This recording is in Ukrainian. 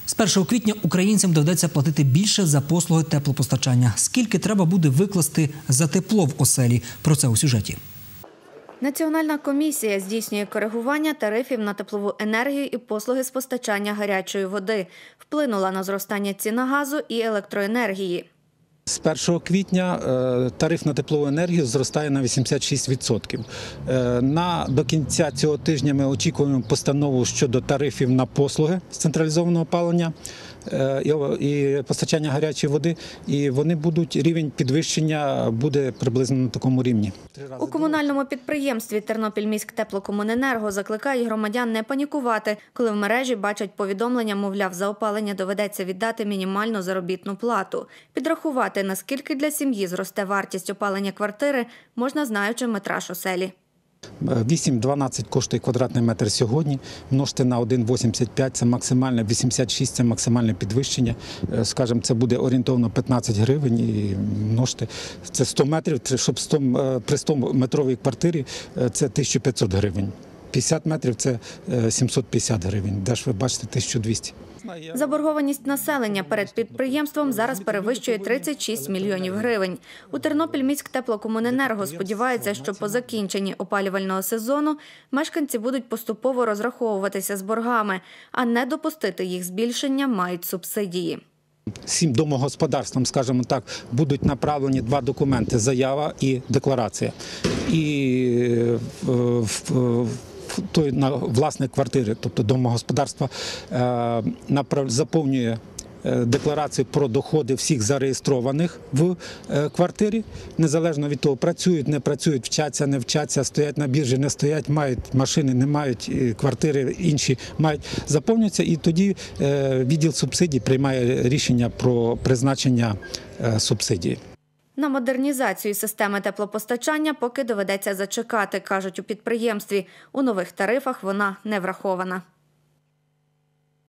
З 1 квітня українцям доведеться платити більше за послуги теплопостачання. Скільки треба буде викласти за тепло в оселі? Про це у сюжеті. Національна комісія здійснює коригування тарифів на теплову енергію і послуги з постачання гарячої води. Вплинула на зростання цін на газу і електроенергії. З 1 квітня тариф на теплову енергію зростає на 86%. До кінця цього тижня ми очікуємо постанову щодо тарифів на послуги з централізованого опалення і постачання гарячої води. І вони будуть, рівень підвищення буде приблизно на такому рівні. У комунальному підприємстві «Тернопільміськтеплокомуненерго» закликають громадян не панікувати, коли в мережі бачать повідомлення, мовляв, за опалення доведеться віддати мінімальну заробітну плату. Підрахувати, наскільки для сім'ї зросте вартість опалення квартири, можна, знаючи метраж оселі. 8-12 коштує квадратний метр сьогодні, множте на 1,85 – це максимальне, 86 – це максимальне підвищення. Скажімо, це буде орієнтовно 15 гривень і множте. Це 100 метрів, щоб при 100-метровій квартирі це 1500 гривень. 50 метрів – це 750 гривень, де ж ви бачите 1200. Заборгованість населення перед підприємством зараз перевищує 36 мільйонів гривень. У «Тернопільміськтеплокомуненерго» сподіваються, що по закінченні опалювального сезону мешканці будуть поступово розраховуватися з боргами, а не допустити їх збільшення мають субсидії. 7 домогосподарствам, скажімо так, будуть направлені 2 документи – заява і декларація. І на власник квартири, тобто домогосподарства, заповнює декларацію про доходи всіх зареєстрованих в квартирі, незалежно від того, працюють, не працюють, вчаться, не вчаться, стоять на біржі, не стоять, мають машини, не мають, квартири інші мають, заповнюються, і тоді відділ субсидій приймає рішення про призначення субсидії. На модернізацію системи теплопостачання поки доведеться зачекати, кажуть у підприємстві. У нових тарифах вона не врахована.